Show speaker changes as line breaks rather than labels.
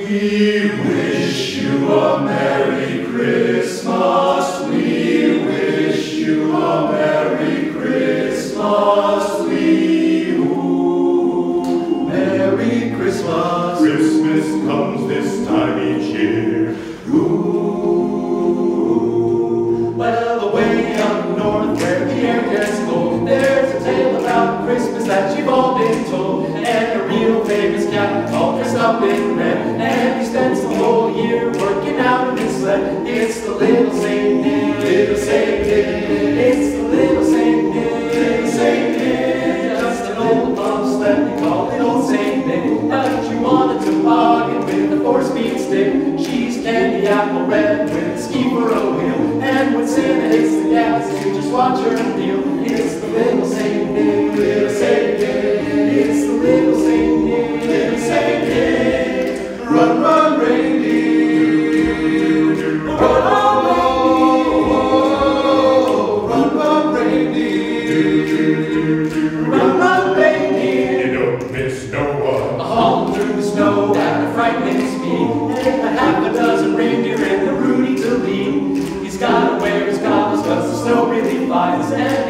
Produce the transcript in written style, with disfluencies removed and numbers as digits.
We wish you a Merry Christmas. We wish you a Merry Christmas. Merry Christmas. Christmas comes this time each year.
Well, away up north where the air gets cold, there's a tale about Christmas that you've all been told. And a real famous cat all dressed up in red, and he spends the whole year working out in his sled. It's the little Saint Nick, little Saint Nick. It's the little Saint Nick, little Saint Nick. Just an old bum sled, they call it old Saint Nick. But you want a toboggan with a 4-speed stick, cheese, candy, apple red with a ski for a wheel. And when Santa hits the gas, you just watch her deal. It's the little Saint Nick, little Saint Nick. It's the little Saint Nick, little Saint Nick. Run, run, reindeer. Run, run, reindeer. Run, run, reindeer. Run, run, reindeer.
You don't miss no one.
A hauling through the snow at a frightening speed, and a half a dozen reindeer and the Rudy to lead. He's gotta wear his goggles 'cause the snow really flies, and